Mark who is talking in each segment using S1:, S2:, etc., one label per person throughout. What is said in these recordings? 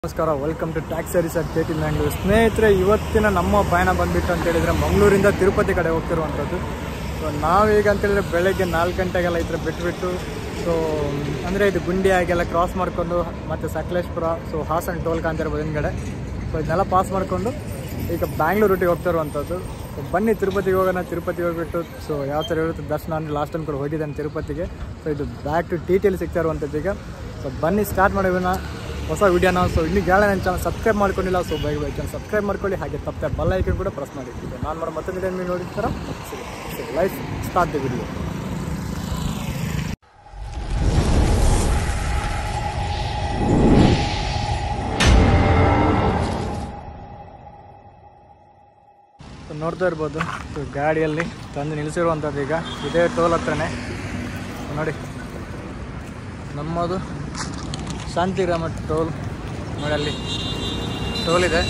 S1: ನಮಸ್ಕಾರ, welcome to taxi service at KT Mangalore. ಸ್ನೇಹಿತರೆ, ಇವತ್ತಿನ ನಮ್ಮ ಪಯಣ ಬಂದುಬಿಟ್ಟು ಅಂತೇಳಿದರೆ ಮಂಗಳೂರಿಂದ ತಿರುಪತಿ ಕಡೆ ಹೋಗ್ತಿರುವಂಥದ್ದು. ಸೊ ನಾವೀಗ ಅಂತೇಳಿದರೆ ಬೆಳಗ್ಗೆ 4 ಗಂಟೆಗೆಲ್ಲ ಈ ಥರ ಬಿಟ್ಬಿಟ್ಟು ಸೊ ಅಂದರೆ ಇದು ಗುಂಡಿಯಾಗೆಲ್ಲ ಕ್ರಾಸ್ ಮಾಡಿಕೊಂಡು ಮತ್ತು ಸಕಲೇಶ್ಪುರ, ಸೊ ಹಾಸನ ಟೋಲ್ ಕಾಂತಿರ್ಬೋದು ಹಿಂದ್ಗಡೆ. ಸೊ ಇದನ್ನೆಲ್ಲ ಪಾಸ್ ಮಾಡಿಕೊಂಡು ಈಗ ಬ್ಯಾಂಗ್ಳೂರು ರೂಟಿಗೆ ಹೋಗ್ತಿರುವಂಥದ್ದು. ಸೊ ಬನ್ನಿ ತಿರುಪತಿಗೆ ಹೋಗೋಣ. ತಿರುಪತಿಗೆ ಹೋಗ್ಬಿಟ್ಟು ಸೊ ಯಾವ ಥರ ಇರುತ್ತೆ ದರ್ಶನ ಅಂದರೆ ಲಾಸ್ಟ್ ಟೈಮ್ ಕೂಡ ಹೋಗಿದ್ದಾನೆ ತಿರುಪತಿಗೆ. ಸೊ ಇದು ಬ್ಯಾಕ್ ಟು TTL ಸಿಗ್ತಾ ಇರುವಂಥದ್ದು ಈಗ. ಸೊ ಬನ್ನಿ ಸ್ಟಾರ್ಟ್ ಮಾಡೋಣ ಹೊಸ ವೀಡಿಯೋನ. ಸೊ ಇನ್ನೂ ಕೇಳ ನನ್ನ ಚಾನಲ್ ಸಬ್ಸ್ಕ್ರೈಬ್ ಮಾಡ್ಕೊಂಡಿಲ್ಲ, ಸೊ ಬೇಗ ಚಾನಲ್ ಸಬ್ಸ್ಕ್ರೈಬ್ ಮಾಡ್ಕೊಳ್ಳಿ. ಹಾಗೆ ತಪ್ಪದೆ ಬೆಲ್ ಐಕನ್ ಕೂಡ ಪ್ರೆಸ್ ಮಾಡಿ. ನಾನು ಮಾಡೋ ಮತ್ತೊಂದು ವಿಡಿಯೋ ನೀವು ನೋಡಿರ್ತಾರ. So life start the video. So ನೋಡ್ತಾ ಇರ್ಬೋದು, ಸೊ ಗಾಡಿಯಲ್ಲಿ ತಂದು ನಿಲ್ಲಿಸಿರುವಂಥದ್ದು ಈಗ ಇದೇ ಟೋಲ್ ಹತ್ರನೇ. ನೋಡಿ, ನಮ್ಮದು ಶಾಂತಿಗ್ರಾಮ ಟೋಲ್. ನೋಡಿ ಅಲ್ಲಿ ಟೋಲ್ ಇದೆ.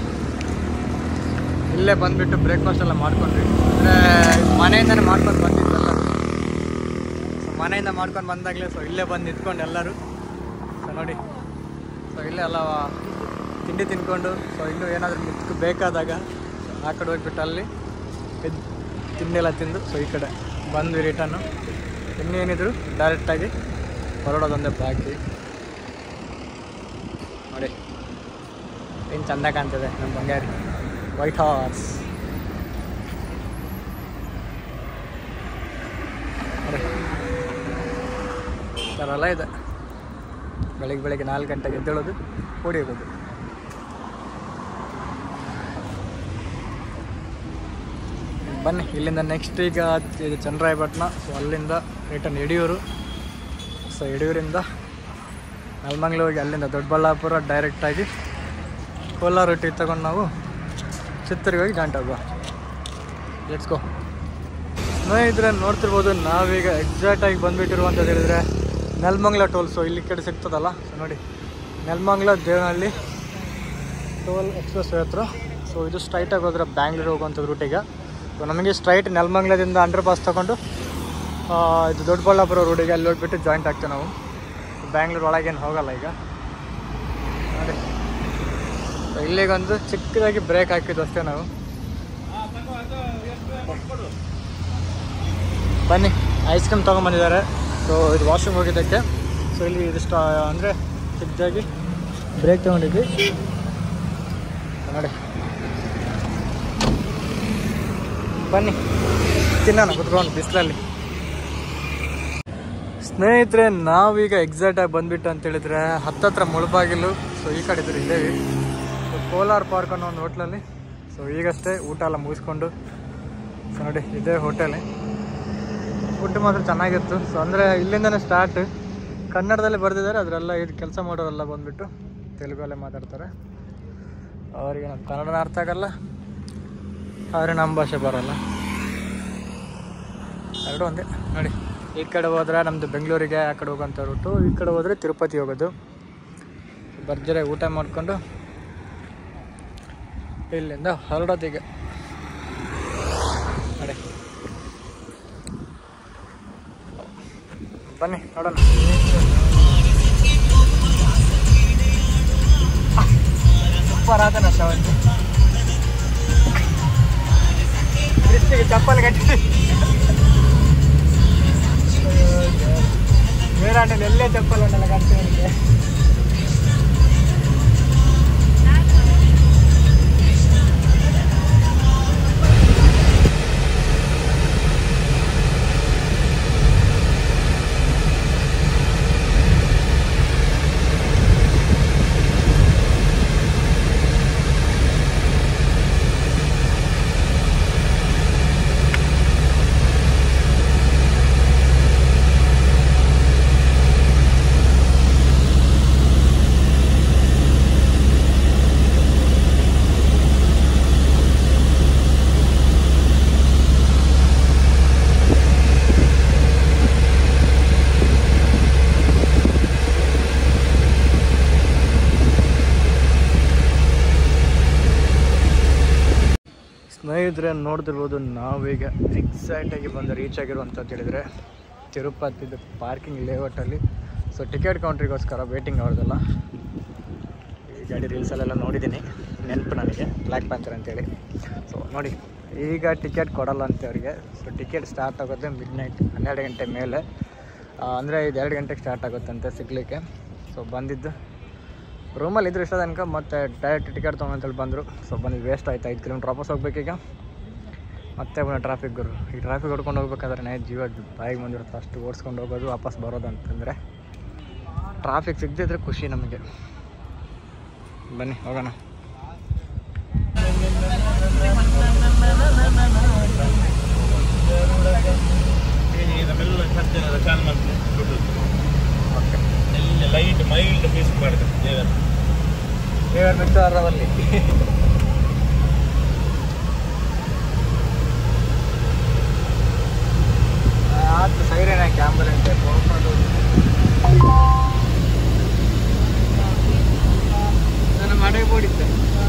S1: ಇಲ್ಲೇ ಬಂದುಬಿಟ್ಟು ಬ್ರೇಕ್ಫಾಸ್ಟ್ ಎಲ್ಲ ಮಾಡ್ಕೊಂಡ್ರಿ. ಅಂದರೆ ಮನೆಯಿಂದನೇ ಮಾಡ್ಕೊಂಡು ಬಂದಿದ್ದಲ್ಲ. ಸೊ ಮನೆಯಿಂದ ಮಾಡ್ಕೊಂಡು ಬಂದಾಗಲೇ ಸೊ ಇಲ್ಲೇ ಬಂದು ನಿಂತ್ಕೊಂಡು ಎಲ್ಲರೂ. ಸೊ ನೋಡಿ, ಸೊ ಇಲ್ಲೇ ಎಲ್ಲ ತಿಂಡಿ ತಿನ್ಕೊಂಡು ಸೊ ಇನ್ನೂ ಏನಾದರೂ ಬೇಕಾದಾಗ ಆ ಕಡೆ ಹೋಗ್ಬಿಟ್ಟು ಅಲ್ಲಿ ತಿಂಡಿ ಎಲ್ಲ ತಿಂದು ಸೊ ಈ ಕಡೆ ಬಂದ್ವಿ ರಿಟರ್ನು. ಇನ್ನೇನಿದ್ರು ಡೈರೆಕ್ಟಾಗಿ ಹೊರಡೋದೊಂದೇ ಬಾಕಿ. ನೋಡಿ ಏನು ಚೆಂದ ಕಾಣ್ತದೆ ನಮ್ಮ ಬಂಗಾರಿ ವೈಟ್ ಹಾರ್ಸ್. ನೋಡಿ ಈ ಥರ ಎಲ್ಲ ಇದೆ. ಬೆಳಗ್ಗೆ 4 ಗಂಟೆಗೆ ಎದ್ದೇಳೋದು, ಓಡಿ ಹೋಗೋದು. ಬನ್ನಿ ಇಲ್ಲಿಂದ ನೆಕ್ಸ್ಟ್ ಈಗ ಇದು ಚನ್ನರಾಯಪಟ್ಟಣ. ಸೊ ಅಲ್ಲಿಂದ ರಿಟರ್ನ್ ಯಡಿಯೂರು. ಸೊ ಯಡಿಯೂರಿಂದ ನೆಲಮಂಗಲ ಹೋಗಿ ಅಲ್ಲಿಂದ ದೊಡ್ಡಬಳ್ಳಾಪುರ ಡೈರೆಕ್ಟಾಗಿ ಕೋಲಾರ ರೂಟಿಗೆ ತಗೊಂಡು ನಾವು ಚಿತ್ತೂರಿಗೆ ಹೋಗಿ ಜಾಯಿಂಟ್ ಆಗುವ. Let's go. ಸ್ನೇಹಿತರೆ, ನೋಡ್ತಿರ್ಬೋದು ನಾವೀಗ ಎಕ್ಸಾಕ್ಟಾಗಿ ಬಂದುಬಿಟ್ಟಿರುವಂಥದ್ದು ಹೇಳಿದರೆ ನೆಲಮಂಗಲ ಟೋಲ್. ಸೊ ಇಲ್ಲಿ ಕಡೆ ಸಿಗ್ತದಲ್ಲ. ಸೊ ನೋಡಿ, Nelamangala Devanahalli toll express way ಹತ್ರ. ಸೊ ಇದು ಸ್ಟ್ರೈಟಾಗಿ ಹೋದ್ರೆ ಬ್ಯಾಂಗ್ಳೂರು ಹೋಗುವಂಥದ್ದು ರೂಟಿಗೆ. ಸೊ ನಮಗೆ ಸ್ಟ್ರೈಟ್ ನೆಲಮಂಗಲದಿಂದ ಅಂಡರ್ ಪಾಸ್ ತೊಗೊಂಡು ಇದು ದೊಡ್ಡಬಳ್ಳಾಪುರ ರೋಡಿಗೆ ಅಲ್ಲಿ ಹೋಗ್ಬಿಟ್ಟು ಜಾಯಿಂಟ್ ಆಗ್ತೇವೆ ನಾವು. ಬ್ಯಾಂಗ್ಳೂರು ಒಳಗೇನು ಹೋಗಲ್ಲ ಈಗ. ನೋಡಿ, ಸೊ ಇಲ್ಲಿಗೊಂದು ಚಿಕ್ಕದಾಗಿ ಬ್ರೇಕ್ ಹಾಕಿದ್ದು ಅಷ್ಟೇ ನಾವು. ಬನ್ನಿ, ಐಸ್ ಕ್ರೀಮ್ ತೊಗೊಂಬಂದಿದ್ದಾರೆ. ಸೊ ಇದು ವಾಶ್ರೂಮ್ ಹೋಗಿದ್ದಕ್ಕೆ. ಸೊ ಇಲ್ಲಿ ಇದಿಷ್ಟು ಅಂದರೆ ಚಿಕ್ಕದಾಗಿ ಬ್ರೇಕ್ ತೊಗೊಂಡಿದ್ವಿ. ನೋಡಿ, ಬನ್ನಿ ತಿನ್ನೋಣ ಕುತ್ಕೊಂಡು ಬಿಸಿಲಲ್ಲಿ. ಸ್ನೇಹಿತರೆ, ನಾವೀಗ ಎಕ್ಸಾಕ್ಟಾಗಿ ಬಂದುಬಿಟ್ಟು ಅಂತೇಳಿದರೆ ಹತ್ತತ್ರ ಮುಳಬಾಗಿಲು. ಸೊ ಈ ಕಡೆ ಇದ್ರೆ ಇದ್ದೇವೆ. ಸೊ ಕೋಲಾರ ಪಾರ್ಕ್ ಅನ್ನೋ ಒಂದು ಹೋಟ್ಲಲ್ಲಿ. ಸೊ ಈಗಷ್ಟೇ ಊಟ ಎಲ್ಲ ಮುಗಿಸ್ಕೊಂಡು ಸೊ ನೋಡಿ ಇದೇ ಹೋಟೆಲ್. ಫುಡ್ ಮಾತ್ರ ಚೆನ್ನಾಗಿತ್ತು. ಸೊ ಅಂದರೆ ಇಲ್ಲಿಂದನೇ ಸ್ಟಾರ್ಟ್. ಕನ್ನಡದಲ್ಲಿ ಬರೆದಿದ್ದಾರೆ. ಅದರೆಲ್ಲ ಇದು ಕೆಲಸ ಮಾಡೋರೆಲ್ಲ ಬಂದುಬಿಟ್ಟು ತೆಲುಗಲ್ಲೇ ಮಾತಾಡ್ತಾರೆ. ಅವರಿಗೆ ನಮ್ಮ ಕನ್ನಡನ ಅರ್ಥ ಆಗಲ್ಲ, ಆದರೆ ನಮ್ಮ ಭಾಷೆ ಬರೋಲ್ಲ. ಎರಡು ಒಂದೇ. ನೋಡಿ, ಈ ಕಡೆ ಹೋದ್ರೆ ನಮ್ಮದು ಬೆಂಗಳೂರಿಗೆ ಆ ಕಡೆ ಹೋಗೋಂಥ ರೂಟು, ಈ ಕಡೆ ಹೋದರೆ ತಿರುಪತಿ ಹೋಗೋದು. ಭರ್ಜರಿ ಊಟ ಮಾಡಿಕೊಂಡು ಇಲ್ಲಿಂದ ಹೊರಡೋದೀಗ. ನೋಡಿ, ಬನ್ನಿ ನೋಡೋಣ. ಸೂಪರ್ ಆದ ನಶ ಒಂದು ಕ್ರಿಸ್ಟಿಗೆ ಚಪ್ಪಲ್ ಕಟ್ಟಿ ಬೇರಾಟಲ್ಲಿ ಎಲ್ಲೇ ಚಪ್ಪಲ್ ಉಂಟಲ್ಲ ಕಟ್ಟಿ. ಸ್ನೇಹಿತರೆ, ನೋಡ್ತಿರ್ಬೋದು ನಾವೀಗ ಎಕ್ಸಾಕ್ಟಾಗಿ ಬಂದು ರೀಚ್ ಆಗಿರುವಂಥದ್ದು ಹೇಳಿದರೆ ತಿರುಪತಿದು ಪಾರ್ಕಿಂಗ್ ಲೇಔಟಲ್ಲಿ. ಸೊ ಟಿಕೆಟ್ ಕೌಂಟ್ರಿಗೋಸ್ಕರ ವೇಟಿಂಗ್ ಅವ್ರದ್ದೆಲ್ಲ. ಈ ಗಾಡಿ ರೀಲ್ಸಲ್ಲೆಲ್ಲ ನೋಡಿದ್ದೀನಿ, ನೆನಪು ನನಗೆ ಬ್ಲ್ಯಾಕ್ ಪ್ಯಾಂಥರ್ ಅಂತೇಳಿ. ಸೊ ನೋಡಿ, ಈಗ ಟಿಕೆಟ್ ಕೊಡಲ್ಲ ಅಂತೆ ಅವರಿಗೆ. ಸೊ ಟಿಕೆಟ್ ಸ್ಟಾರ್ಟ್ ಆಗೋದು ಮಿಡ್ನೈಟ್ 12 ಗಂಟೆ ಮೇಲೆ, ಅಂದರೆ ಇದು 2 ಗಂಟೆಗೆ ಸ್ಟಾರ್ಟ್ ಆಗುತ್ತಂತೆ ಸಿಗಲಿಕ್ಕೆ. ಸೊ ಬಂದಿದ್ದು ರೂಮಲ್ಲಿ ಇದ್ರು ಇಷ್ಟ ತನಕ, ಮತ್ತು ಡೈರೆಕ್ಟ್ ಟಿಕೆಟ್ ತೊಗೊಂಡಂತೇಳಿ ಬಂದರು. ಸೊ ಬಂದಿದ್ದು ವೇಸ್ಟ್ ಆಯ್ತು. 5 ಕಿಲೋಮೀಟ್ರ್ ವಾಪಸ್ ಹೋಗ್ಬೇಕೀಗ. ಮತ್ತೆ ಟ್ರಾಫಿಕ್ ಗುರು, ಈ ಟ್ರಾಫಿಕ್ ಹೊಡ್ಕೊಂಡು ಹೋಗ್ಬೇಕಾದ್ರೆ ಜೀವ ಬಾಯಿಗೆ ಬಂದಿರುತ್ತೆ. ಅಷ್ಟು ಓಡಿಸ್ಕೊಂಡು ಹೋಗೋದು ವಾಪಸ್ ಬರೋದು ಅಂತಂದರೆ, ಟ್ರಾಫಿಕ್ ಸಿಗದಿದ್ರೆ ಖುಷಿ ನಮಗೆ. ಬನ್ನಿ ಹೋಗೋಣ.
S2: ಲೈಟ್ ಮೈಲ್ಡ್ ಫೀಸ್ ಮಾಡಿದೆ
S1: ದೇವರ ಮಿತ್ರರಲ್ಲಿ ಆಯ್ತು. ಸೈರೇನ್ ಹಾಕಿ ಆಂಬುಲೆನ್ಸ್ ನಾನು ಮಾಡೇ ಬೋಡಿದ್ದೆ.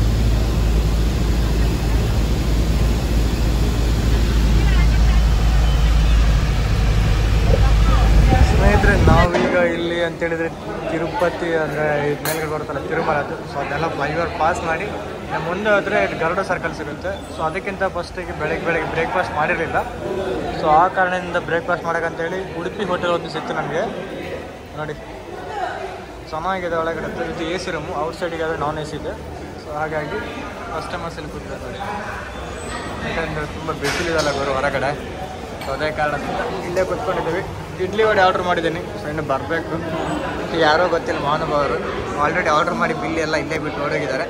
S1: ಸ್ನೇಹಿತರೆ, ನಾವೀಗ ಇಲ್ಲಿ ಅಂತೇಳಿದರೆ ತಿರುಪತಿ, ಅಂದರೆ ಇದು ಮೇಲ್ಗಡೆ ಬರುತ್ತಲ್ಲ ತಿರುಮಲ, ಅದು. ಸೊ ಅದೆಲ್ಲ ಫ್ಲೈಓವರ್ ಪಾಸ್ ಮಾಡಿ ನಮ್ಮ ಮುಂದೆ ಹೋದರೆ ಗರುಡ ಸರ್ಕಲ್ ಸಿಗುತ್ತೆ. ಸೊ ಅದಕ್ಕಿಂತ ಫಸ್ಟಿಗೆ ಬೆಳಗ್ಗೆ ಬ್ರೇಕ್ಫಾಸ್ಟ್ ಮಾಡಿರಲಿಲ್ಲ. ಸೊ ಆ ಕಾರಣದಿಂದ ಬ್ರೇಕ್ಫಾಸ್ಟ್ ಮಾಡೋಕ್ಕಂತೇಳಿ ಉಡುಪಿ ಹೋಟೆಲ್ ಒಂದು ಸಿಕ್ತು ನಮಗೆ. ನೋಡಿ ಚೆನ್ನಾಗಿದೆ ಒಳಗಡೆ. ಇದು AC ರೂಮು, ಔಟ್ಸೈಡಿಗೆ ಆದರೆ ನಾನ್ AC ಇದೆ. ಸೊ ಹಾಗಾಗಿ ಕಸ್ಟಮರ್ಸ್ ಇಲ್ಲಿ ಕೂತಿದ್ದಾರೆ ನೋಡಿ. ಯಾಕಂದರೆ ತುಂಬ ಬಿಸಿಲಿದೆಲ್ಲ ಬರೋ ಹೊರಗಡೆ. ಸೊ ಅದೇ ಕಾರಣದಿಂದ ಇಲ್ಲೇ ಕೂತ್ಕೊಂಡಿದ್ದೀವಿ. ಇಡ್ಲಿ ವಡೆ ಆರ್ಡ್ರ್ ಮಾಡಿದ್ದೀನಿ. ಸೊ ಇನ್ನು ಬರಬೇಕು. ಯಾರೋ ಗೊತ್ತಿಲ್ಲ ಮಹಾನುಭಾವರು ಆಲ್ರೆಡಿ ಆರ್ಡ್ರ್ ಮಾಡಿ ಬಿಲ್ ಎಲ್ಲ ಇಲ್ಲೇ ಬಿಟ್ಟು ಹೊರಗಿದ್ದಾರೆ.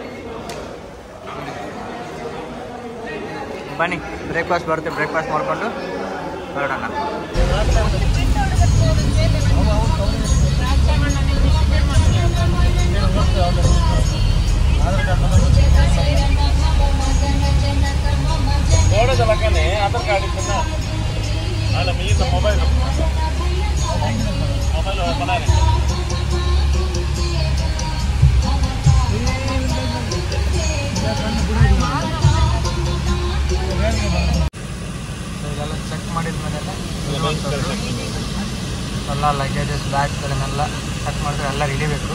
S1: ಬನ್ನಿ ಬ್ರೇಕ್ಫಾಸ್ಟ್ ಬರುತ್ತೆ, ಬ್ರೇಕ್ಫಾಸ್ಟ್ ಮಾಡಿಕೊಂಡು ಹೊರಡೋಣ.
S2: ಆಧಾರ್ ಕಾರ್ಡ್ ಇತ್ತು ಅಲ್ಲ, ಮೀದ ಮೊಬೈಲ್ ಬನಾರೆ
S1: ಇದೆಲ್ಲ ಚೆಕ್ ಮಾಡಿದ ಮೇಲೆ ಎಲ್ಲ ಲಗೇಜಸ್ ಬ್ಯಾಗ್ಸ್ ಎಲ್ಲ ಚೆಕ್ ಮಾಡಿದ್ರೆ ಎಲ್ಲ ಹಿಡಿಬೇಕು.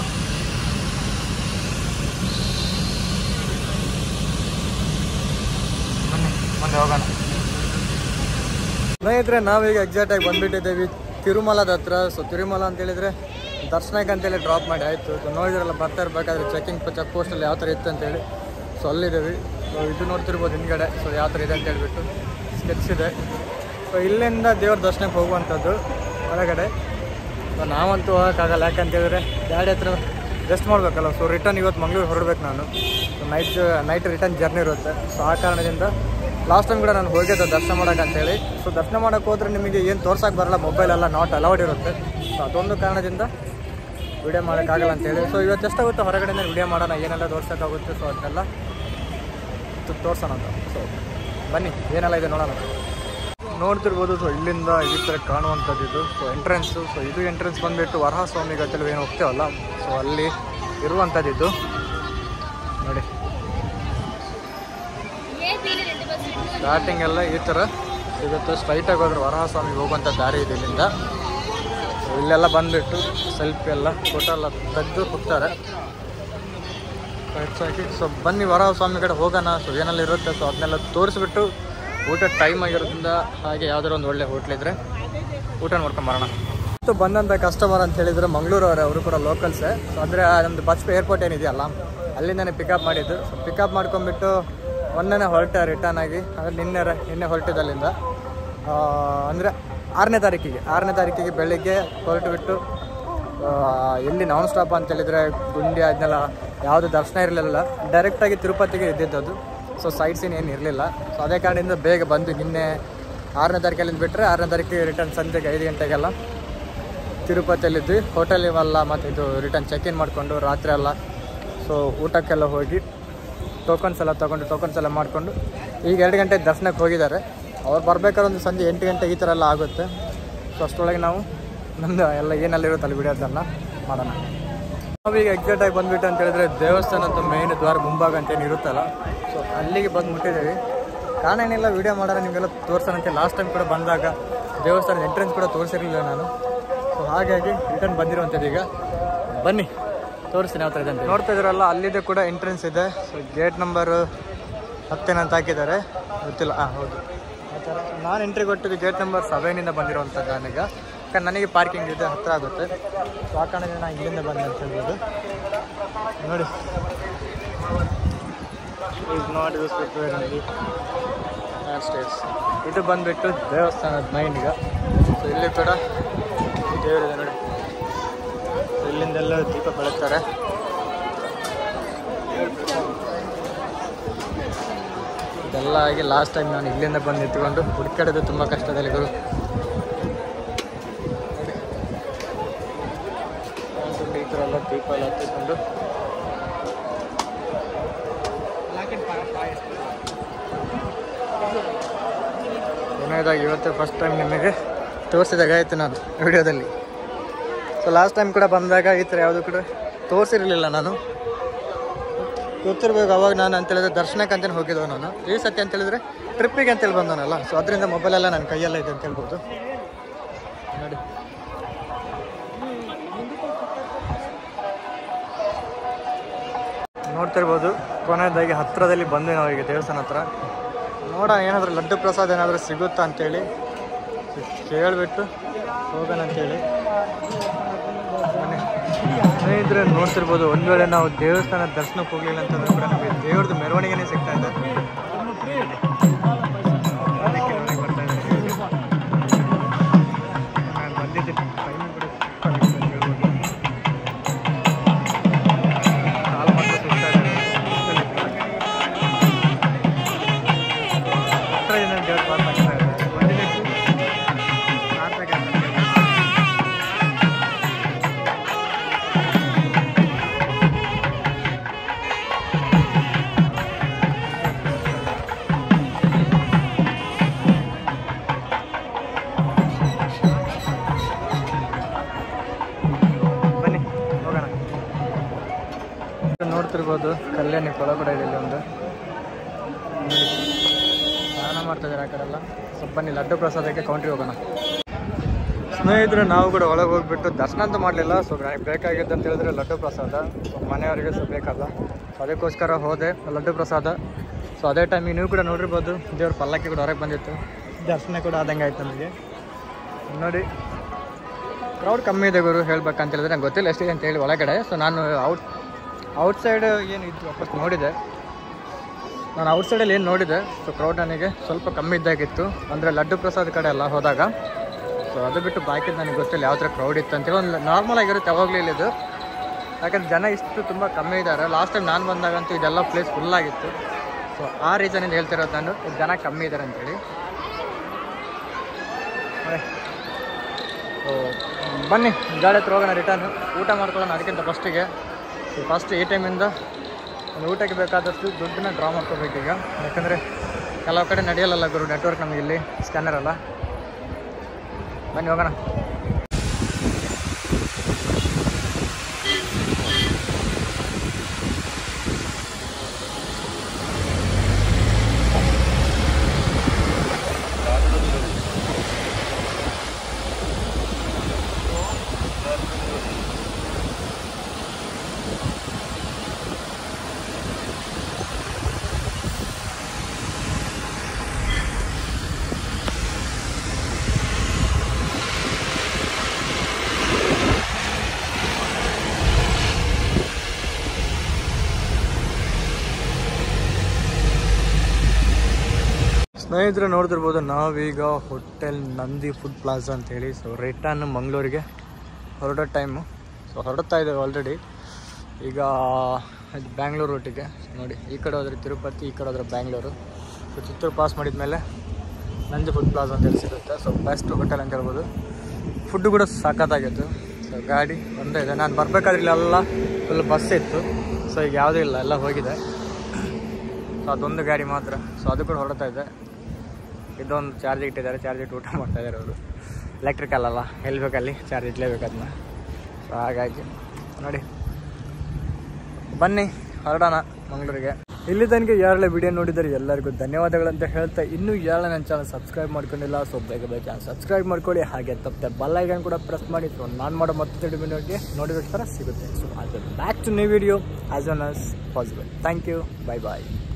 S1: ಬನ್ನಿ ಮುಂದೆ ಹೋಗೋಣ. ಸ್ನೇಹಿತರೆ, ನಾವೀಗ ಎಕ್ಸಾಕ್ಟಾಗಿ ಬಂದುಬಿಟ್ಟಿದ್ದೇವೆ ತಿರುಮಲದ ಹತ್ರ. ಸೊ ತಿರುಮಲ ಅಂತೇಳಿದರೆ ದರ್ಶನಕ್ಕೆ ಅಂತೇಳಿ ಡ್ರಾಪ್ ಮಾಡಿ ಆಯಿತು. ಸೊ ನೋಡಿದ್ರಲ್ಲ, ಬರ್ತಾ ಇರಬೇಕಾದ್ರೆ ಚೆಕ್ ಪೋಸ್ಟಲ್ಲಿ ಯಾವ ಥರ ಇತ್ತು ಅಂತೇಳಿ. ಸೊ ಅಲ್ಲಿದ್ದೀವಿ. ಸೊ ಇದು ನೋಡ್ತಿರ್ಬೋದು ಹಿಂದ್ಗಡೆ. ಸೊ ಯಾವ ಥರ ಇದೆ ಅಂತ ಹೇಳ್ಬಿಟ್ಟು ಸ್ಕೆಚ್ ಇದೆ. ಸೊ ಇಲ್ಲಿಂದ ದೇವ್ರ ದರ್ಶನಕ್ಕೆ ಹೋಗುವಂಥದ್ದು ಹೊರಗಡೆ. ಸೊ ನಾವಂತೂ ಹೋಗೋಕ್ಕಾಗಲ್ಲ, ಯಾಕಂತೇಳಿದ್ರೆ ಗಾಡಿ ಹತ್ರ ರೆಸ್ಟ್ ಮಾಡಬೇಕಲ್ಲ. ಸೊ ರಿಟರ್ನ್ ಇವತ್ತು ಮಂಗಳೂರು ಹೊರಡ್ಬೇಕು ನಾನು. ಸೊ ನೈಟ್ ರಿಟರ್ನ್ ಜರ್ನಿ ಇರುತ್ತೆ. ಸೊ ಆ ಕಾರಣದಿಂದ ಲಾಸ್ಟ್ ಟೈಮ್ ಕೂಡ ನಾನು ಹೋಗಿದ್ದೆ ದರ್ಶನ ಮಾಡೋಕೆ ಅಂತೇಳಿ. ಸೊ ದರ್ಶನ ಮಾಡೋಕ್ಕೆ ಹೋದರೆ ನಿಮಗೆ ಏನು ತೋರ್ಸೋಕೆ ಬರಲ್ಲ, ಮೊಬೈಲೆಲ್ಲ ನಾಟ್ ಅಲೌಡ್ ಇರುತ್ತೆ. ಸೊ ಅದೊಂದು ಕಾರಣದಿಂದ ವಿಡಿಯೋ ಮಾಡೋಕ್ಕಾಗಲ್ಲ ಅಂತೇಳಿ. ಸೊ ಇವತ್ತು ಎಷ್ಟಾಗುತ್ತೆ ಹೊರಗಡೆಯಿಂದ ವಿಡಿಯೋ ಮಾಡೋಣ, ಏನೆಲ್ಲ ತೋರ್ಸೋಕ್ಕಾಗುತ್ತೆ. ಸೊ ಅದನ್ನೆಲ್ಲ ತೋರ್ಸೋಣ ಅಂತ. ಸೊ ಬನ್ನಿ ಏನೆಲ್ಲ ಇದೆ ನೋಡೋಣ. ನೋಡ್ತಿರ್ಬೋದು. ಸೊ ಇಲ್ಲಿಂದ ಈ ಥರ ಕಾಣುವಂಥದ್ದು ಇದು. So entrance. ಸೊ ಇದು ಎಂಟ್ರೆನ್ಸ್ ಬಂದುಬಿಟ್ಟು ವರಹ ಸ್ವಾಮಿ ಗದ್ದಲು ಏನು ಹೋಗ್ತೇವಲ್ಲ, ಸೊ ಅಲ್ಲಿ ಇರುವಂಥದ್ದು ಇದು ನೋಡಿ. ಸ್ಟಾರ್ಟಿಂಗ್ ಎಲ್ಲ ಈ ಥರ ಸಿಗುತ್ತೆ. ಸ್ಟ್ರೈಟಾಗಿ ಹೋದ್ರೆ ವರಹ ಸ್ವಾಮಿಗೆ ಹೋಗುವಂಥ ದಾರಿ ಇದೆ ಇಲ್ಲಿಂದ. ಸೊ ಇಲ್ಲೆಲ್ಲ ಬಂದುಬಿಟ್ಟು ಸೆಲ್ಫಿ ಎಲ್ಲ ಫೋಟೋ ಎಲ್ಲ ತೆಗೆದು ಹೋಗ್ತಾರೆ ಹೆಚ್ಚಾಗಿ. ಸೊ ಬನ್ನಿ ವರಹ ಸ್ವಾಮಿ ಕಡೆ ಹೋಗೋಣ. ಸೊ ಏನೆಲ್ಲ ಇರುತ್ತೆ ಸೊ ಅದನ್ನೆಲ್ಲ ತೋರಿಸ್ಬಿಟ್ಟು ಊಟ ಟೈಮ್ ಆಗಿರೋದ್ರಿಂದ ಹಾಗೆ ಯಾವ್ದಾದ್ರು ಒಂದು ಒಳ್ಳೆ ಹೋಟ್ಲಿದ್ರೆ ಊಟ ನೋಡ್ಕೊಂಬರೋಣ. ಮತ್ತು ಬಂದಂಥ ಕಸ್ಟಮರ್ ಅಂತ ಹೇಳಿದರೆ ಮಂಗಳೂರವರೇ, ಅವರು ಕೂಡ ಲೋಕಲ್ಸೇ. ಸೊ ಅಂದರೆ ನಮ್ಮದು ಬಸ್ ಏರ್ಪೋರ್ಟ್ ಏನಿದೆಯಲ್ಲ ಅಲ್ಲಿಂದನೇ ಪಿಕಪ್ ಮಾಡಿದ್ದು. ಸೊ ಪಿಕಪ್ ಮಾಡ್ಕೊಂಡ್ಬಿಟ್ಟು ಒಂದನೇ ಹೊರಟೆ ರಿಟರ್ನ್ ಆಗಿ. ಅಂದರೆ ನಿನ್ನೆ ಹೊರಟಿದ್ದಲ್ಲಿಂದ ಅಂದರೆ 6ನೇ ತಾರೀಕಿಗೆ ಬೆಳಿಗ್ಗೆ ಹೊರಟುಬಿಟ್ಟು ಎಲ್ಲಿ ನಾನ್ ಸ್ಟಾಪ್ ಅಂತೇಳಿದರೆ ಗುಂಡಿ ಅದನ್ನೆಲ್ಲ ಯಾವುದು ದರ್ಶನ ಇರಲಿಲ್ಲ. ಡೈರೆಕ್ಟಾಗಿ ತಿರುಪತಿಗೆ ಇದ್ದಿದ್ದದು. ಸೊ ಸೈಟ್ ಸೀನ್ ಏನು ಇರಲಿಲ್ಲ. ಸೊ ಅದೇ ಕಾರಣದಿಂದ ಬೇಗ ಬಂದು ನಿನ್ನೆ 6ನೇ ತಾರೀಕಲ್ಲಿಂದ ಬಿಟ್ಟರೆ 6ನೇ ತಾರೀಕಿಗೆ ರಿಟರ್ನ್ ಸಂಜೆಗೆ 5 ಗಂಟೆಗೆಲ್ಲ ತಿರುಪತಿಯಲ್ಲಿದ್ವಿ. ಹೋಟೆಲ್ ಇವೆಲ್ಲ ಮತ್ತು ಇದು ರಿಟರ್ನ್ ಚೆಕ್ ಇನ್ ಮಾಡಿಕೊಂಡು ರಾತ್ರಿ ಎಲ್ಲ ಸೊ ಊಟಕ್ಕೆಲ್ಲ ಹೋಗಿ ಟೋಕನ್ಸ್ ಎಲ್ಲ ತೊಗೊಂಡು ಟೋಕನ್ಸ್ ಎಲ್ಲ ಮಾಡಿಕೊಂಡು ಈಗ 2 ಗಂಟೆಗೆ ದರ್ಶನಕ್ಕೆ ಹೋಗಿದ್ದಾರೆ. ಅವ್ರು ಬರ್ಬೇಕಾದ್ರೆ ಒಂದು ಸಂಜೆ 8 ಗಂಟೆ ಈ ಥರ ಎಲ್ಲ ಆಗುತ್ತೆ. ಸೊ ಅಷ್ಟರೊಳಗೆ ನಾವು ನಮ್ಮದು ಎಲ್ಲ ಏನೆಲ್ಲ ಇರುತ್ತೆ ಅಲ್ಲಿ ವಿಡಿಯೋದನ್ನು ಮಾಡೋಣ. ನಾವೀಗ ಎಕ್ಸಾಕ್ಟಾಗಿ ಬಂದುಬಿಟ್ಟು ಅಂತ ಹೇಳಿದ್ರೆ ದೇವಸ್ಥಾನದ ಮೇನ್ ದ್ವಾರ ಮುಂಭಾಗ ಅಂತೇನು ಇರುತ್ತಲ್ಲ, ಸೊ ಅಲ್ಲಿಗೆ ಬಂದು ಮುಟ್ಟಿದ್ದೀವಿ. ಕಾರಣ ಏನಿಲ್ಲ, ವೀಡಿಯೋ ಮಾಡೋಣ ನಿಮಗೆಲ್ಲ ತೋರಿಸೋಣಂತೆ. ಲಾಸ್ಟ್ ಟೈಮ್ ಕೂಡ ಬಂದಾಗ ದೇವಸ್ಥಾನದ ಎಂಟ್ರೆನ್ಸ್ ಕೂಡ ತೋರಿಸಿರಲಿಲ್ಲ ನಾನು. ಸೊ ಹಾಗಾಗಿ ರಿಟರ್ನ್ ಬಂದಿರುವಂಥದ್ದು. ಈಗ ಬನ್ನಿ ತೋರಿಸ್ತೀನಿ ಯಾವ ಥರ ಇದೆ ಅಂತ. ನೋಡ್ತಾ ಇದ್ರಲ್ಲ, ಅಲ್ಲಿದೆ ಕೂಡ ಎಂಟ್ರೆನ್ಸ್ ಇದೆ. ಸೊ ಗೇಟ್ ನಂಬರ್ 10 ಅಂತ ಹಾಕಿದ್ದಾರೆ, ಗೊತ್ತಿಲ್ಲ. ಹೌದು, ಆ ಥರ. ನಾನು ಎಂಟ್ರಿ ಕೊಟ್ಟಿದ್ದು ಗೇಟ್ ನಂಬರ್ 7 ಬಂದಿರುವಂಥದ್ದು ನನಗೆ. ಯಾಕಂದ್ರೆ ನನಗೆ ಪಾರ್ಕಿಂಗ್ ಇದೆ, ಹತ್ತಿರ ಆಗುತ್ತೆ. ಸೊ ಆ ಕಾರಣದಿಂದ ನಾನು ಇಲ್ಲಿಂದ ಬಂದೆ ಅಂತ ಹೇಳ್ಬೋದು. ನೋಡಿ, ಈಸ್ ನಾಟ್ ಯೂಸ್ ಸ್ಟೇರ್ಸ್. ಇದು ಬಂದುಬಿಟ್ಟು ದೇವಸ್ಥಾನದ ಮೈನ್ ಈಗ. ಸೊ ಇಲ್ಲಿ ಕೂಡ ದೇವರಿದೆ ನೋಡಿ. ಸೊ ಇಲ್ಲಿಂದೆಲ್ಲ ದೀಪ ಬೆಳಗ್ತಾರೆ. ಇದೆಲ್ಲ ಆಗಿ ಲಾಸ್ಟ್ ಟೈಮ್ ನಾನು ಇಲ್ಲಿಂದ ಬಂದು ನಿಂತ್ಕೊಂಡು ಹುಡುಕಾಡೋದು ತುಂಬ ಕಷ್ಟದಲ್ಲಿ ಗುರು. ಈ ಥರ ಎಲ್ಲ ದೀಪ ಎಲ್ಲ ಹತ್ತಿಕೊಂಡು ಏನಾದಾಗ ಇವತ್ತು ಫಸ್ಟ್ ಟೈಮ್ ನಿಮಗೆ ತೋರಿಸಿದಾಗ ಆಯಿತು ನಾನು ವಿಡಿಯೋದಲ್ಲಿ. ಸೊ ಲಾಸ್ಟ್ ಟೈಮ್ ಕೂಡ ಬಂದಾಗ ಈ ಥರ ಯಾವುದು ಕೂಡ ತೋರಿಸಿರಲಿಲ್ಲ. ನಾನು ಗೊತ್ತಿರ್ಬೇಕು ಅವಾಗ ನಾನು ಅಂತೇಳಿದ್ರೆ ದರ್ಶನಕ್ಕೆ ಅಂತಲೇ ಹೋಗಿದ್ದವು ನಾನು. ಈ ಸತಿ ಅಂತೇಳಿದ್ರೆ ಟ್ರಿಪ್ಪಿಗೆ ಅಂತೇಳಿ ಬಂದನಲ್ಲ. ಸೊ ಅದರಿಂದ ಮೊಬೈಲೆಲ್ಲ ನನ್ನ ಕೈಯೆಲ್ಲ ಇದೆ ಅಂತ ಹೇಳ್ಬೋದು. ನೋಡಿ, ನೋಡ್ತಿರ್ಬೋದು. ಕೊನೆಯದಾಗಿ ಹತ್ತಿರದಲ್ಲಿ ಬಂದೆ ನಾವು ಈಗ ದೇವಸ್ಥಾನ ಹತ್ರ. ನೋಡೋಣ ಏನಾದರೂ ಲಡ್ಡು ಪ್ರಸಾದ ಏನಾದರೂ ಸಿಗುತ್ತಾ ಅಂತೇಳಿ ಕೇಳಿಬಿಟ್ಟು ಹೋಗೋಣ ಅಂತೇಳಿ. ಸ್ನೇಹಿತರೆ ನೋಡ್ತಿರ್ಬೋದು, ಒಂದು ವೇಳೆ ನಾವು ದೇವಸ್ಥಾನದ ದರ್ಶನಕ್ಕೆ ಹೋಗಲಿಲ್ಲ ಅಂತಂದ್ರೆ ಕೂಡ ನಮಗೆ ದೇವ್ರದ್ದು ಮೆರವಣಿಗೆನೇ ಸಿಗ್ತಾ ಇದೆ. ನೋಡ್ತಿರ್ಬೋದು ಕಲ್ಯಾಣಿ ಕೊಳ ಕೂಡ ಇದೆ ಇಲ್ಲಿ ಒಂದು. ಸ್ನಾನ ಮಾಡ್ತಿದ್ದಾರೆ ಆ ಕಡೆ ಎಲ್ಲ. ಸ್ವಲ್ಪ ಬನ್ನಿ ಲಡ್ಡು ಪ್ರಸಾದಕ್ಕೆ ಕೌಂಟ್ರಿಗೆ ಹೋಗೋಣ. ಸ್ನೇಹಿತರೆ ನಾವು ಕೂಡ ಒಳಗೆ ಹೋಗ್ಬಿಟ್ಟು ದರ್ಶನ ಅಂತ ಮಾಡಲಿಲ್ಲ. ಸೊ ನನಗೆ ಬೇಕಾಗಿದ್ದು ಅಂತ ಹೇಳಿದ್ರೆ ಲಡ್ಡು ಪ್ರಸಾದ. ಸೊ ಮನೆಯವರಿಗೆ ಸೊ ಬೇಕಲ್ಲ, ಸೊ ಅದಕ್ಕೋಸ್ಕರ ಹೋದೆ ಲಡ್ಡು ಪ್ರಸಾದ. ಸೊ ಅದೇ ಟೈಮಿಗೆ ನೀವು ಕೂಡ ನೋಡಿರ್ಬೋದು, ದೇವ್ರ ಪಲ್ಲಕ್ಕಿ ಕೂಡ ಹೊರಗೆ ಬಂದಿತ್ತು. ದರ್ಶನ ಕೂಡ ಆದಂಗೆ ಆಯ್ತು ನಮಗೆ. ನೋಡಿ, ಕ್ರೌಡ್ ಕಮ್ಮಿ ಇದೆ ಗುರು. ಹೇಳ್ಬೇಕಂತ ಹೇಳಿದ್ರೆ ನಂಗೆ ಗೊತ್ತಿಲ್ಲ ಎಷ್ಟಿದೆ ಅಂತ ಹೇಳಿ ಒಳಗಡೆ. ಸೊ ನಾನು ಔಟ್ಸೈಡ್ ಏನು ಇದ್ದು ವಾಪಸ್ ನೋಡಿದೆ. ನಾನು ಔಟ್ಸೈಡಲ್ಲಿ ಏನು ನೋಡಿದೆ, ಸೊ ಕ್ರೌಡ್ ನನಗೆ ಸ್ವಲ್ಪ ಕಮ್ಮಿ ಇದ್ದಾಗಿತ್ತು. ಅಂದರೆ ಲಡ್ಡು ಪ್ರಸಾದ ಕಡೆ ಎಲ್ಲ ಹೋದಾಗ. ಸೊ ಅದು ಬಿಟ್ಟು ಬಾಕಿದ್ದು ನನಗೆ ಗೊತ್ತಿಲ್ಲ ಯಾವ ಥರ ಕ್ರೌಡ್ ಇತ್ತು ಅಂತೇಳಿ. ಒಂದು ನಾರ್ಮಲ್ ಆಗಿರುತ್ತೆ ಯಾವಾಗಲೂ ಇಲ್ಲಿದ್ದು. ಯಾಕಂದ್ರೆ ಜನ ಇಷ್ಟು ತುಂಬ ಕಮ್ಮಿ ಇದ್ದಾರೆ. ಲಾಸ್ಟ್ ಟೈಮ್ ನಾನು ಬಂದಾಗಂತೂ ಇದೆಲ್ಲ ಪ್ಲೇಸ್ ಫುಲ್ಲಾಗಿತ್ತು. ಸೊ ಆ ರೀಸನಿಂದ ಹೇಳ್ತಿರೋದು ನಾನು, ಜನ ಕಮ್ಮಿ ಇದ್ದಾರೆ ಅಂಥೇಳಿ. ಸೊ ಬನ್ನಿ ಗಾಡಿ ಹತ್ರ ಹೋಗೋಣ, ರಿಟರ್ನ್ ಊಟ ಮಾಡ್ಕೊಳ್ಳೋಣ. ಅದಕ್ಕಿಂತ ಫಸ್ಟ್ ಈ ಟೈಮಿಂದ ಒಂದು ಊಟಕ್ಕೆ ಬೇಕಾದಷ್ಟು ದುಡ್ಡನ್ನ ಡ್ರಾ ಮಾಡ್ಕೋಬೇಕೀಗ. ಯಾಕಂದರೆ ಕೆಲವು ಕಡೆ ನಡೆಯಲ್ಲ ಗುರು ನೆಟ್ವರ್ಕ್ ನಮಗೆ ಇಲ್ಲಿ, ಸ್ಕ್ಯಾನರ್ ಅಲ್ಲ. ಬನ್ನಿ ಹೋಗೋಣ. ಸ್ನೇಹಿತರೆ ನೋಡ್ತಿರ್ಬೋದು, ನಾವೀಗ ಹೋಟೆಲ್ ನಂದಿ ಫುಡ್ ಪ್ಲಾಜಾ ಅಂತೇಳಿ. ಸೊ ರಿಟರ್ನ್ ಮಂಗಳೂರಿಗೆ ಹೊರಡೋ ಟೈಮು. ಸೊ ಹೊರಡ್ತಾ ಇದ್ದೇವೆ ಆಲ್ರೆಡಿ. ಈಗ ಬ್ಯಾಂಗ್ಳೂರು ರೂಟಿಗೆ. ನೋಡಿ, ಈ ಕಡೆ ಹೋದರೆ ತಿರುಪತಿ, ಈ ಕಡೆ ಹೋದರೆ ಬ್ಯಾಂಗ್ಳೂರು. ಸೊ ಚಿತ್ತೂರು ಪಾಸ್ ಮಾಡಿದ ಮೇಲೆ ನಂದಿ ಫುಡ್ ಪ್ಲಾಜಾ ಅಂತೇಳಿ ಸಿಗುತ್ತೆ. ಸೊ ಬೆಸ್ಟ್ ಹೋಟೆಲ್ ಅಂತ ಹೇಳ್ಬೋದು. ಫುಡ್ಡು ಕೂಡ ಸಾಕತ್ತಾಗಿತ್ತು. ಸೊ ಗಾಡಿ ಒಂದೇ ಇದೆ. ನಾನು ಬರಬೇಕಾದ್ರೆ ಇಲ್ಲೆಲ್ಲ ಫುಲ್ ಬಸ್ ಇತ್ತು. ಸೊ ಈಗ ಯಾವುದೂ ಇಲ್ಲ, ಎಲ್ಲ ಹೋಗಿದೆ. ಸೊ ಅದೊಂದು ಗಾಡಿ ಮಾತ್ರ. ಸೊ ಅದು ಕೂಡ ಹೊರಡ್ತಾ ಇದೆ. ಇದೊಂದು ಚಾರ್ಜ್ ಇಟ್ಟಿದ್ದಾರೆ, ಚಾರ್ಜ್ ಇಟ್ಟು ಊಟ ಮಾಡ್ತಾಯಿದ್ದಾರೆ ಅವರು. ಎಲೆಕ್ಟ್ರಿಕಲ್ ಅಲ್ಲ, ಎಲ್ಲಿ ಬೇಕಲ್ಲಿ ಚಾರ್ಜ್ ಇಟ್ಲೇಬೇಕು ಅದನ್ನ. ಸೊ ಹಾಗಾಗಿ ನೋಡಿ, ಬನ್ನಿ ಹೊರಡೋಣ ಮಂಗಳೂರಿಗೆ. ಇಲ್ಲಿ ತನಕ ಯಾರೆಲ್ಲ ವಿಡಿಯೋ ನೋಡಿದರೆ ಎಲ್ಲರಿಗೂ ಧನ್ಯವಾದಗಳಂತ ಹೇಳ್ತಾ ಇನ್ನೂ ಯಾರೆಲ್ಲ ನನ್ನ ಚಾನಲ್ ಸಬ್ಸ್ಕ್ರೈಬ್ ಮಾಡ್ಕೊಂಡಿಲ್ಲ ಸೊ ಬೇಗ ಚಾನಲ್ ಸಬ್ಸ್ಕ್ರೈಬ್ ಮಾಡ್ಕೊಳ್ಳಿ. ಹಾಗೆ ತಪ್ಪದೆ ಬೆಲ್ ಐಕಾನ್ ಕೂಡ ಪ್ರೆಸ್ ಮಾಡಿ ಸೊ ನಾನು ಮಾಡೋ ಮತ್ತೆ ವಿಡಿಯೋಗೆ ನೋಟಿಫಿಕೇಶನ್ ಸಿಗುತ್ತೆ. ಸೊ ಅದು back to new video as soon as possible. Thank you. Bye bye.